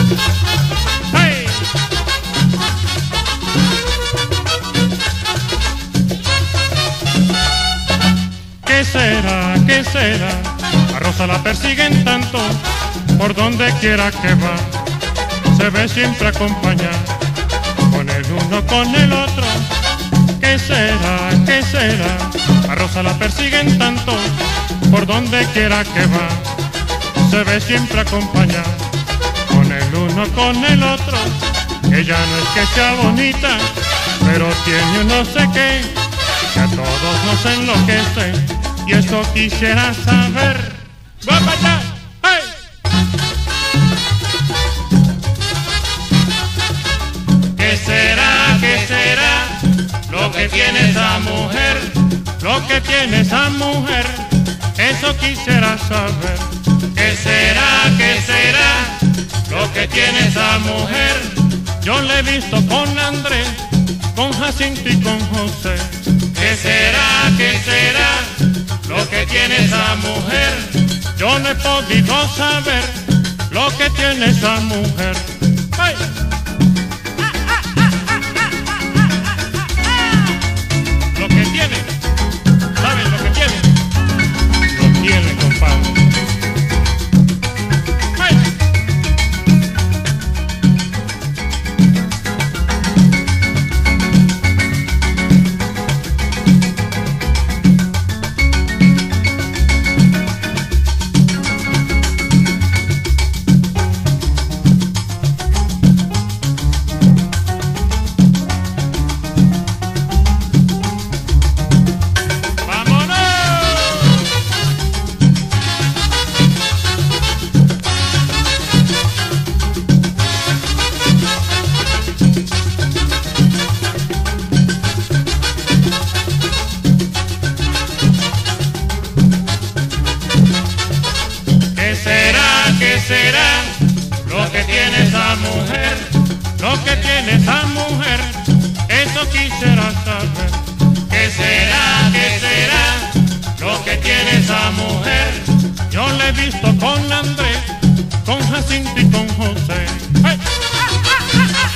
¡Hey! ¿Qué será? ¿Qué será? A Rosa la persiguen tanto, por donde quiera que va, se ve siempre acompañada, con el uno, con el otro. ¿Qué será? ¿Qué será? A Rosa la persiguen tanto, por donde quiera que va, se ve siempre acompañada, con el uno, con el otro. Ella no es que sea bonita, pero tiene un no sé qué, que a todos nos enloquece, y eso quisiera saber. ¡Guapata! ¡Hey! ¿Qué será? ¿Qué será? Lo que tiene esa mujer, lo que tiene esa mujer, eso quisiera saber. ¿Qué será? ¿Qué será? Lo que tiene esa mujer, yo le he visto con Andrés, con Jacinto y con José. ¿Qué será? ¿Qué será? Lo que tiene esa mujer, yo no he podido saber lo que tiene esa mujer. ¡Hey! Lo que tiene, ¿saben lo que tiene? Lo tiene, compadre. ¡Hey! ¿Qué será lo que tiene esa mujer? Lo que tiene esa mujer, eso quisiera saber. ¿Qué será? ¿Qué será? Lo que tiene esa mujer, yo la he visto con Andrés, con Jacinto y con José. ¡Hey!